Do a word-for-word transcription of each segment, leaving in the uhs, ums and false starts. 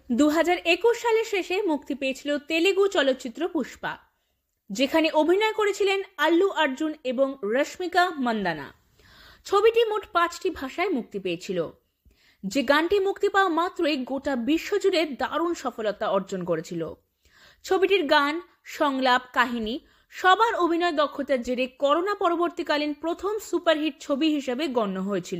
দু হাজার একুশ সালের শেষে মুক্তি পেয়েছিল তেলেগু চলচ্চিত্র পুষ্পা, যেখানে অভিনয় করেছিলেন আল্লু অর্জুন এবং রশ্মিকা মান্দানা। ছবিটি মোট পাঁচটি ভাষায় মুক্তি পেয়েছিল, যে গানটি মুক্তি পাওয়া মাত্রই গোটা বিশ্বজুড়ে দারুণ সফলতা অর্জন করেছিল। ছবিটির গান, সংলাপ, কাহিনী সবার অভিনয় দক্ষতার জেরে করোনা পরবর্তীকালীন প্রথম সুপারহিট ছবি হিসেবে গণ্য হয়েছিল।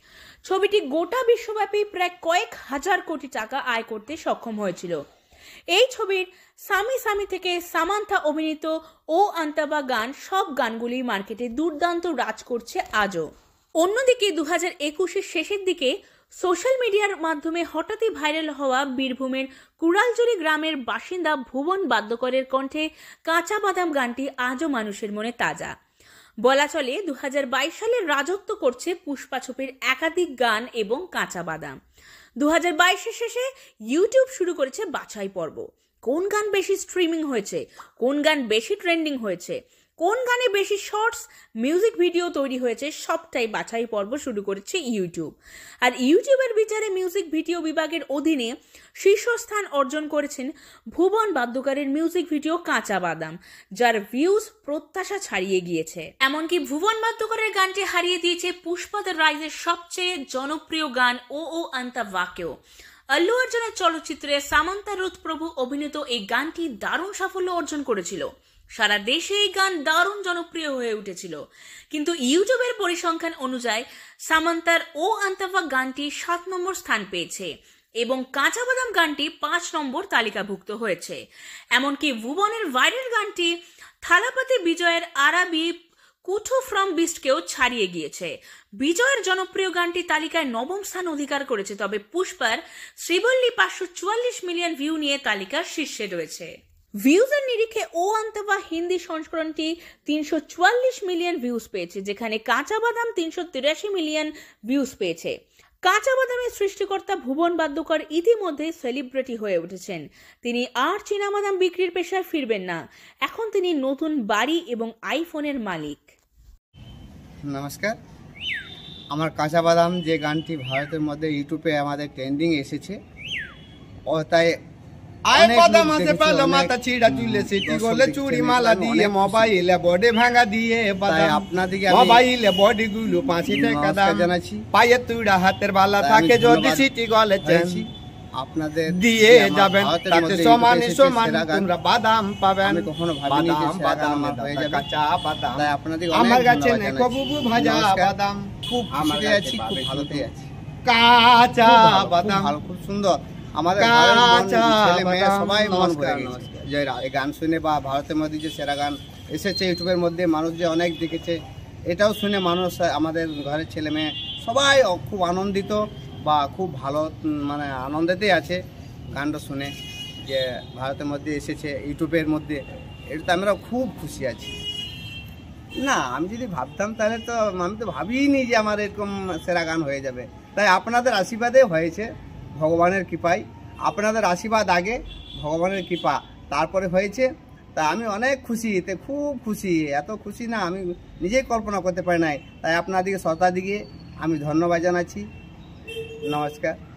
ছবিটি গোটা বিশ্বব্যাপী প্রায় কয়েক হাজার কোটি টাকা আয় করতে সক্ষম হয়েছিল। এই ছবির সামি সামি থেকে সামান্থা অভিনীত ও আন্তাবা গান সব গানগুলি মার্কেটে দুর্দান্ত রাজ করছে আজও। অন্যদিকে দু হাজার একুশের শেষের দিকে সোশ্যাল মিডিয়ার মাধ্যমে হঠাৎই ভাইরাল হওয়া বীরভূমের কুড়ালজুড়ি গ্রামের বাসিন্দা ভুবন বাদ্যকরের কণ্ঠে কাঁচা বাদাম গানটি আজও মানুষের মনে তাজা। বলা চলে দু হাজার বাইশ সালে রাজত্ব করছে পুষ্পা ছবির একাধিক গান এবং কাঁচা বাদাম। দু হাজার বাইশের শেষে ইউটিউব শুরু করেছে বাছাই পর্ব। কোন গান বেশি স্ট্রিমিং হয়েছে, কোন গান বেশি ট্রেন্ডিং হয়েছে, কোন গানে বেশি শর্টস মিউজিক ভিডিও তৈরি হয়েছে, সবটাই বাছাই পর্ব শুরু করেছে ইউটিউব। আর ইউটিউবের বিচারে মিউজিক ভিডিও বিভাগের অধীনে শীর্ষস্থান অর্জন করেছেন ভুবন বাদ্যকরের মিউজিক ভিডিও কাঁচা বাদাম, যার ভিউজ প্রত্যাশা ছাড়িয়ে গিয়েছে। এমনকি ভুবন বাদ্যকরের গানটি হারিয়ে দিয়েছে পুষ্পা দ্য রাইজের সবচেয়ে জনপ্রিয় গান ও ও আন্তাভাকেও। আল্লু অর্জুনের চলচ্চিত্রে সামান্থা রুথ প্রভু অভিনীত এই গানটি দারুণ সাফল্য অর্জন করেছিল। সারা দেশে এই গান দারুণ জনপ্রিয় হয়ে উঠেছিল। কিন্তু ইউটিউবের পরিসংখ্যান অনুযায়ী সামান্তার ও আন্তাভা গানটি সাত নম্বর স্থান পেয়েছে এবং কাঁচা বাদাম গানটি পাঁচ নম্বর তালিকাভুক্ত হয়েছে। এমনকি ভুবনের ভাইরাল গানটি থালাপতি বিজয়ের আরাবি কুঠু ফ্রম বিস্টকেও ছাড়িয়ে গিয়েছে। বিজয়ের জনপ্রিয় গানটি তালিকায় নবম স্থান অধিকার করেছে, তবে পুষ্পার শ্রীবল্লী পাঁচশো চুয়াল্লিশ মিলিয়ন ভিউ নিয়ে তালিকার শীর্ষে রয়েছে। ভিউজের নিরিখে ও আন্তাভা হিন্দি সংস্করণটি তিনশো চুয়াল্লিশ মিলিয়ন ভিউজ পেয়েছে, যেখানে কাঁচা বাদাম তিনশো তিরাশি মিলিয়ন ভিউজ পেয়েছে। কাঁচা বাদামের সৃষ্টিকর্তা ভুবন বাদ্যকর ইতিমধ্যে সেলিব্রিটি হয়ে উঠেছেন। তিনি আর চীনাবাদাম বিক্রির পেশায় ফিরবেন না, এখন তিনি নতুন বাড়ি এবং আইফোনের মালিক। নমস্কার, আমার কাঁচা বাদাম যে গানটি ভারতের মধ্যে ইউটিউবে আমাদের ট্রেন্ডিং এসেছে, ও তাই চুরি মালা দিয়ে মোবাইল বডি ভাঙা দিয়ে আপনাদেরকে মোবাইল বডি গুলো পাঁচি টাকা দাম জানাচ্ছি। পায়ে তুড়া হাতের বালা থাকে যদি সিটি গলে চাইছি আপনাদের দিয়ে যাবেন, তাতে সমান সমান তোমরা বাদাম পাবেন। কখনো ভাবিনি যে বাদাম হয়ে যাবে কাঁচা বাদাম। তাই আপনাদের আমার কাছে নেকো বুবু ভাজা বাদাম, খুব খুশি আছি, খুব ভালোতে আছি। কাঁচা বাদাম খুব সুন্দর, আমাদের ছেলে মেয়ে সবাই মন ভরে গেছে যে এই গান শুনে, বা ভারতের মধ্যে যে সেরা গান এসেছে ইউটিউবের মধ্যে, মানুষ যে অনেক দেখেছে, এটাও শুনে মানুষ, আমাদের ঘরের ছেলে মেয়ে সবাই খুব আনন্দিত বা খুব ভালো মানে আনন্দেতেই আছে গানটা শুনে যে ভারতের মধ্যে এসেছে ইউটিউবের মধ্যে। এটাতে আমরা খুব খুশি আছি। না, আমি যদি ভাবতাম তাহলে তো আমি তো ভাবিনি যে আমার এরকম সেরা গান হয়ে যাবে। তাই আপনাদের আশীর্বাদে হয়েছে, ভগবানের কৃপায়। আপনাদের আশীর্বাদ আগে, ভগবানের কৃপা তারপরে হয়েছে। তা আমি অনেক খুশি, এতে খুব খুশি, এত খুশি না আমি নিজেই কল্পনা করতে পারি নাই। তাই আপনাদেরকে শ্রোতাদিকে আমি ধন্যবাদ জানাচ্ছি। নমস্কার।